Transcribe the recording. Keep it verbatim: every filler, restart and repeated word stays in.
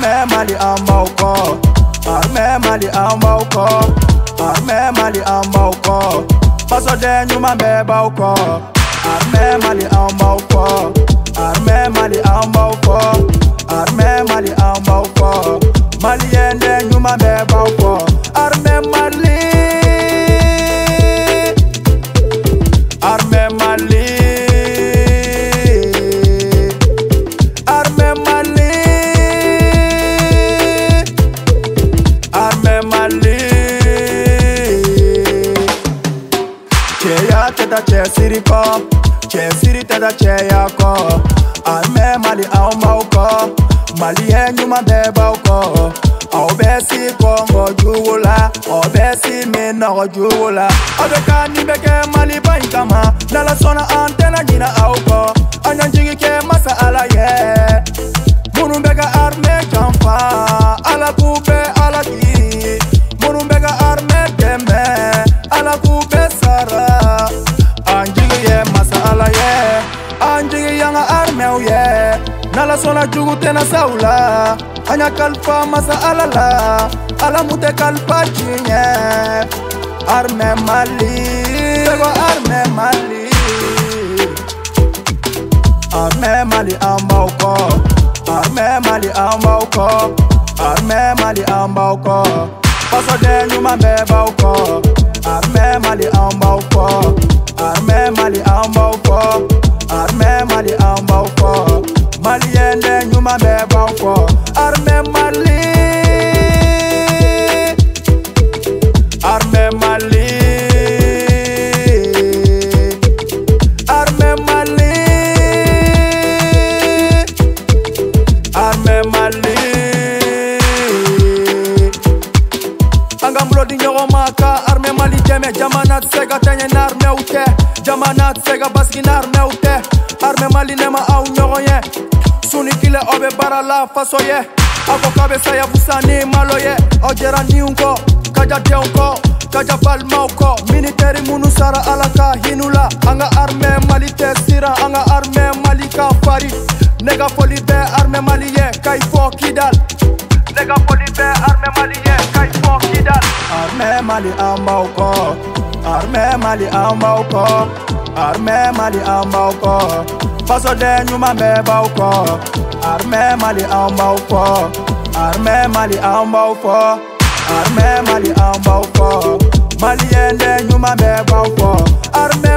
Armée Mali en bauko, Armée Mali en bauko, Armée Mali en bauko, paso de nyuma be bauko. Armée Mali en bauko, Armée Mali en bauko, Armée Mali en bauko, Malien de nyuma be bauko. Armée Mali, Armée Mali, Armée Mali, Armée Mali. Cheya teta che siriko, che siri teta che yako. Armée Mali au mauko, Malien nyuma be bauko. Obesi Congo juula, obesi mino juula. Abeka ni beke Mali bankama, nala sona antena nina auko. Anyanjigi ke masa ala ye, munu beka armée jamfa, ala kube ala ki. Munu beka armée deme, ala kube sara. Anjigi ye masa ala ye, anjigi yanga armée ye. Nala sona jugu tena saula. Anya kalpa masa alala, ala mute kalpa chinye. Armée Mali, tego Armée Mali. Armée Mali en bauko, Armée Mali en bauko, Armée Mali en bauko. Paso de nyuma be bauko. Armée Mali en bauko, Armée Mali en bauko, Armée Mali en bauko. Malien de nyuma be bauko. Armée Mali, Armée Mali, Armée Mali, Armée Mali. Angambulo di nyoro maka Armée Mali jeme jamanat sega tenye na armée ute, jamanat sega baski na armée ute. Armée Mali nema au nyoro ye, suni kile obe bara la faso ye. Ako kabesa ya busani malo ye, ojera ni unko, kaja de unko, kaja falma uko. Military munu sara alaka hinula, anga Armée Mali te sira, anga Armée Mali ka fari. Nega foli be Armée Mali ye, kai fo kidal. Nega foli be Armée Mali ye, kai fo kidal. Armée Mali en bauko, Armée Mali en bauko, Armée Mali en bauko. Paso de nyuma be bauko. Armée Mali en bauko, Armée Mali en bauko, Armée Mali en bauko. Malien de nyuma be bauko. Armée